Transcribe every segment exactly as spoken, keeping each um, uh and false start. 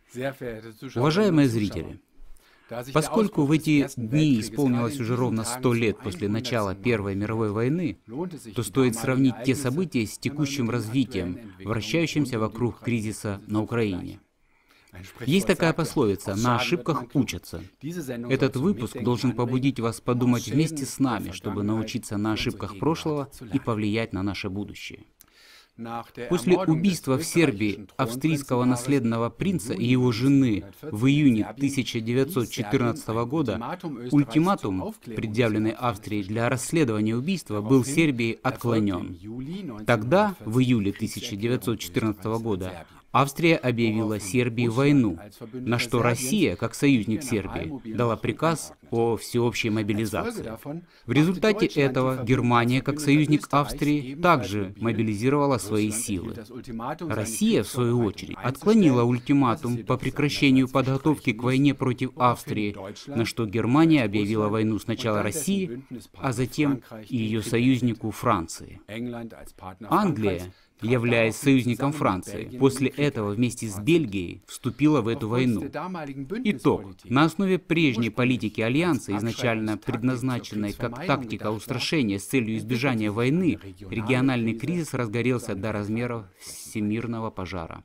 Уважаемые зрители, поскольку в эти дни исполнилось уже ровно сто лет после начала Первой мировой войны, то стоит сравнить те события с текущим развитием, вращающимся вокруг кризиса на Украине. Есть такая пословица: «На ошибках учатся». Этот выпуск должен побудить вас подумать вместе с нами, чтобы научиться на ошибках прошлого и повлиять на наше будущее. После убийства в Сербии австрийского наследного принца и его жены в июне тысяча девятьсот четырнадцатого года ультиматум, предъявленный Австрией для расследования убийства, был Сербией отклонен. Тогда, в июле тысяча девятьсот четырнадцатого года, Австрия объявила Сербии войну, на что Россия, как союзник Сербии, дала приказ о всеобщей мобилизации. В результате этого Германия, как союзник Австрии, также мобилизировала свои силы. Россия, в свою очередь, отклонила ультиматум по прекращению подготовки к войне против Австрии, на что Германия объявила войну сначала России, а затем и ее союзнику Франции. Англия, являясь союзником Франции, после этого вместе с Бельгией вступила в эту войну. Итог. На основе прежней политики Альянса, изначально предназначенной как тактика устрашения с целью избежания войны, региональный кризис разгорелся до размеров всемирного пожара.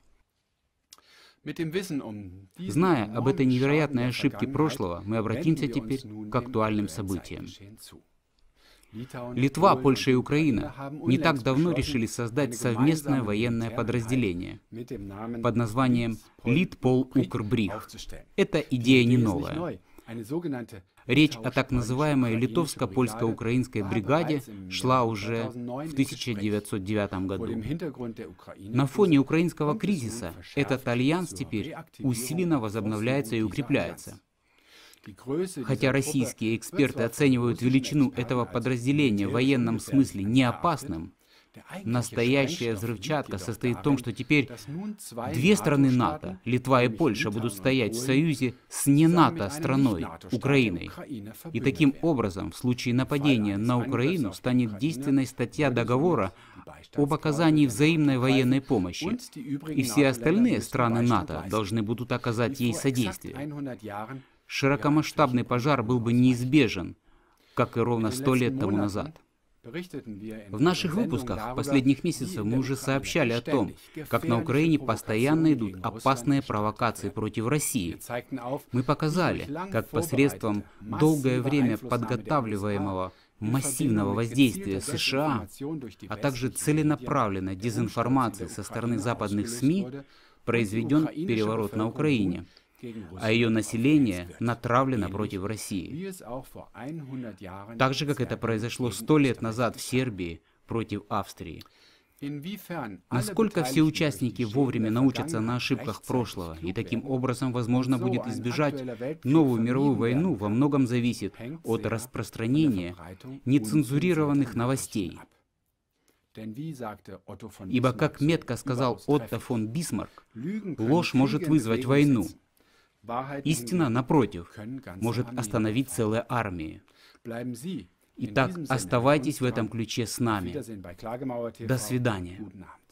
Зная об этой невероятной ошибке прошлого, мы обратимся теперь к актуальным событиям. Литва, Польша и Украина не так давно решили создать совместное военное подразделение под названием Литпол-Укрбриг. Эта идея не новая. Речь о так называемой литовско-польско-украинской бригаде шла уже в тысяча девятьсот девятом году. На фоне украинского кризиса этот альянс теперь усиленно возобновляется и укрепляется. Хотя российские эксперты оценивают величину этого подразделения в военном смысле неопасным, настоящая взрывчатка состоит в том, что теперь две страны НАТО, Литва и Польша, будут стоять в союзе с не НАТО страной, Украиной. И таким образом, в случае нападения на Украину станет действенной статья договора об оказании взаимной военной помощи, и все остальные страны НАТО должны будут оказать ей содействие. Широкомасштабный пожар был бы неизбежен, как и ровно сто лет тому назад. В наших выпусках последних месяцев мы уже сообщали о том, как на Украине постоянно идут опасные провокации против России. Мы показали, как посредством долгое время подготавливаемого массивного воздействия США, а также целенаправленной дезинформации со стороны западных СМИ, произведен переворот на Украине, а ее население натравлено против России. Так же, как это произошло сто лет назад в Сербии против Австрии. Насколько все участники вовремя научатся на ошибках прошлого, и таким образом возможно будет избежать новую мировую войну, во многом зависит от распространения нецензурированных новостей. Ибо, как метко сказал Отто фон Бисмарк, ложь может вызвать войну. Истина, напротив, может остановить целые армии. Итак, оставайтесь в этом ключе с нами. До свидания.